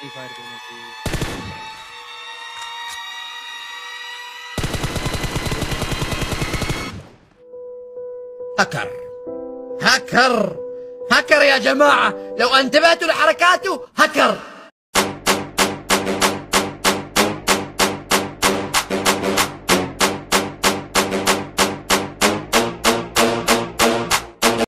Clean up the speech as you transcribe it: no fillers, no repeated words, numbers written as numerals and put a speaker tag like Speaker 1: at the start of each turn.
Speaker 1: فري فاير بينزل.
Speaker 2: هكر هكر هكر يا جماعة، لو انتبهتوا لحركاته هكر.